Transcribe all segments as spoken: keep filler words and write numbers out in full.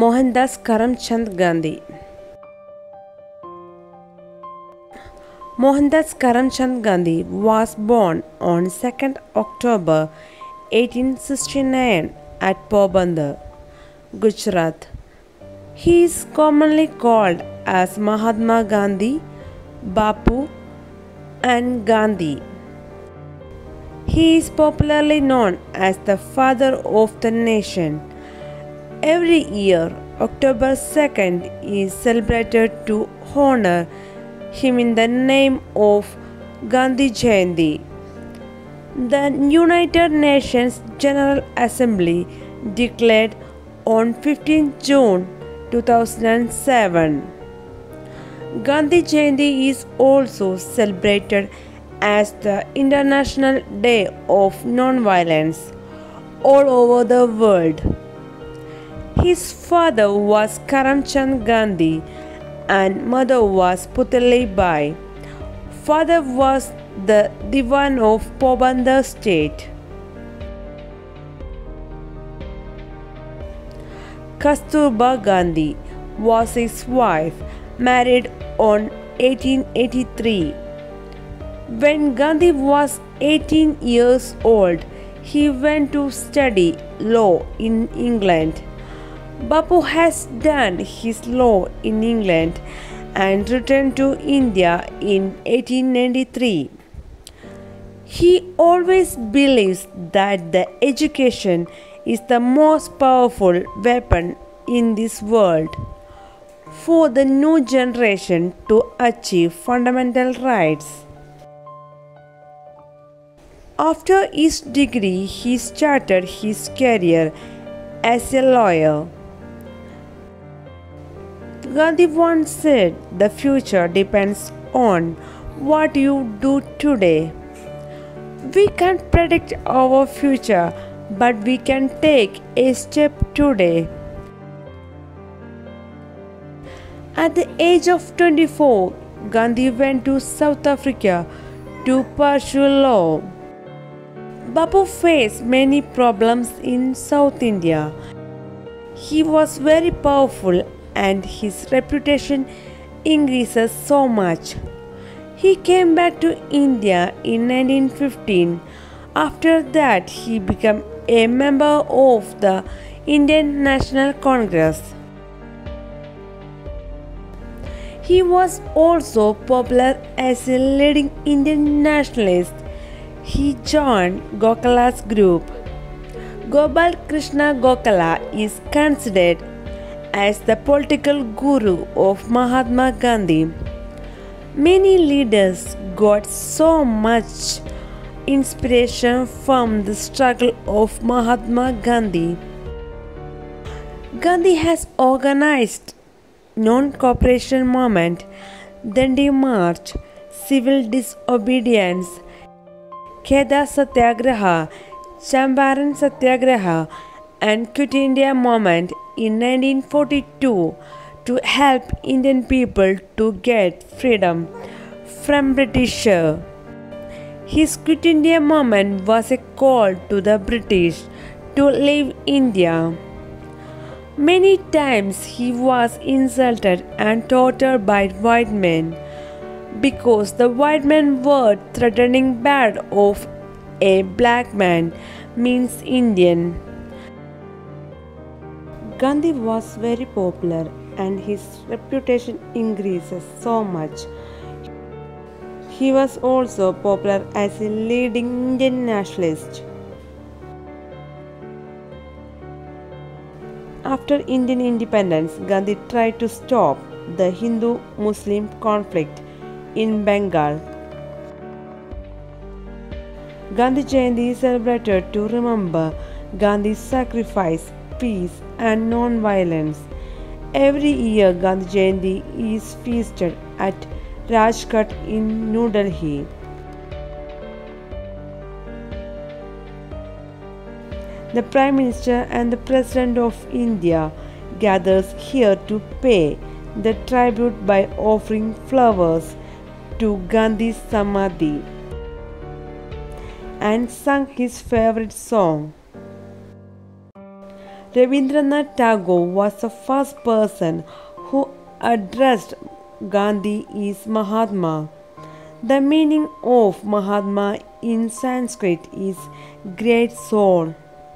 Mohandas Karamchand Gandhi. Mohandas Karamchand Gandhi was born on second October eighteen sixty-nine at Porbandar, Gujarat. He is commonly called as Mahatma Gandhi, Bapu, and Gandhi. He is popularly known as the father of the nation. Every year, October second is celebrated to honor him in the name of Gandhi Jayanti. The United Nations General Assembly declared on fifteenth June two thousand seven. Gandhi Jayanti is also celebrated as the International Day of Non-Violence all over the world. His father was Karamchand Gandhi and mother was Putali Bai. Father was the Diwan of Porbandar state. Kasturba Gandhi was his wife, married on eighteen eighty-three. When Gandhi was eighteen years old, he went to study law in England. Bapu has done his law in England and returned to India in eighteen ninety-three. He always believes that the education is the most powerful weapon in this world for the new generation to achieve fundamental rights. After his degree, he started his career as a lawyer. Gandhi once said, "The future depends on what you do today." We can't predict our future, but we can take a step today. At the age of twenty-four, Gandhi went to South Africa to pursue law. Bapu faced many problems in South India. He was very powerful and his reputation increases so much. He came back to India in nineteen fifteen. After that, he became a member of the Indian National Congress. He was also popular as a leading Indian nationalist. He joined Gokula's group. Gopal Krishna Gokula is considered as the political guru of Mahatma Gandhi. Many leaders got so much inspiration from the struggle of Mahatma Gandhi. Gandhi has organized non-cooperation movement, Dandi March, civil disobedience, Kheda Satyagraha, Champaran Satyagraha, and Quit India movement in nineteen forty-two to help Indian people to get freedom from British. His Quit India movement was a call to the British to leave India. Many times he was insulted and tortured by white men because the white men were threatening bad of a black man means Indian. Gandhi was very popular and his reputation increases so much. He was also popular as a leading Indian nationalist. After Indian independence, Gandhi tried to stop the Hindu-Muslim conflict in Bengal. Gandhi Jayanti is celebrated to remember Gandhi's sacrifice, peace and non-violence. Every year Gandhi Jayanti is feasted at Rajghat in New Delhi. The Prime Minister and the President of India gathers here to pay the tribute by offering flowers to Gandhi's Samadhi and sung his favorite song. Rabindranath Tagore was the first person who addressed Gandhi as Mahatma. The meaning of Mahatma in Sanskrit is great soul.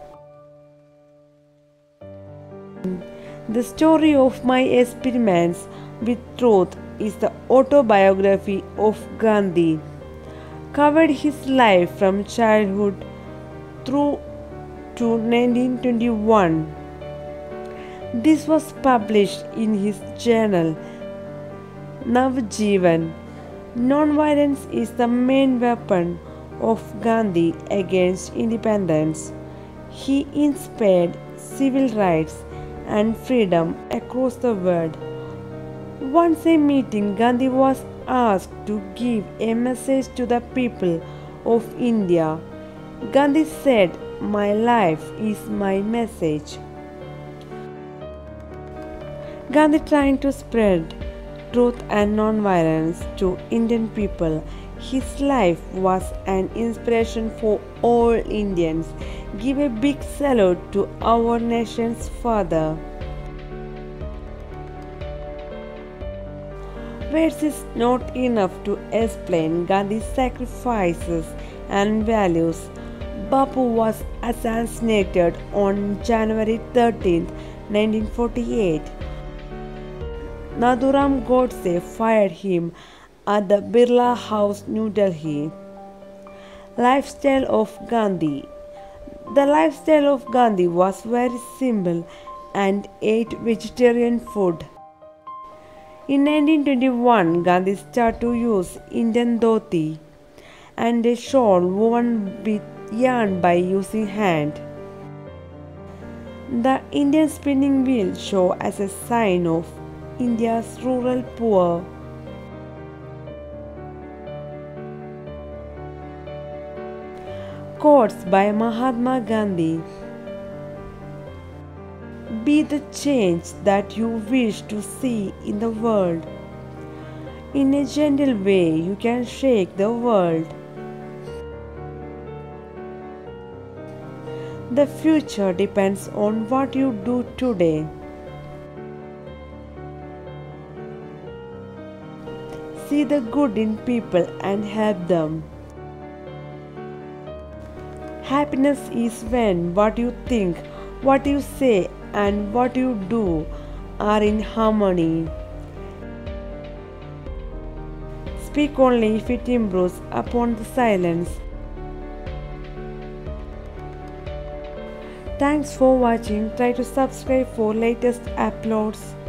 The story of my experiments with truth is the autobiography of Gandhi. Covered his life from childhood through to nineteen twenty-one. This was published in his journal Navjeevan. Nonviolence is the main weapon of Gandhi against independence. He inspired civil rights and freedom across the world. Once a meeting, Gandhi was asked to give a message to the people of India. Gandhi said, "My life is my message." Gandhi trying to spread truth and non-violence to Indian people. His life was an inspiration for all Indians. Give a big salute to our nation's father. Words is not enough to explain Gandhi's sacrifices and values. Bapu was assassinated on January thirteenth, nineteen forty-eight. Nathuram Godse fired him at the Birla House, New Delhi. Lifestyle of Gandhi. The lifestyle of Gandhi was very simple and ate vegetarian food. In nineteen twenty-one, Gandhi started to use Indian dhoti and a shawl woven with yarn by using hand. The Indian spinning wheel show as a sign of India's rural poor. Quotes by Mahatma Gandhi. Be the change that you wish to see in the world. In a gentle way, you can shake the world. The future depends on what you do today. See the good in people and help them. Happiness is when what you think, what you say, and what you do are in harmony. Speak only if it improves upon the silence. Thanks for watching. Try to subscribe for latest uploads.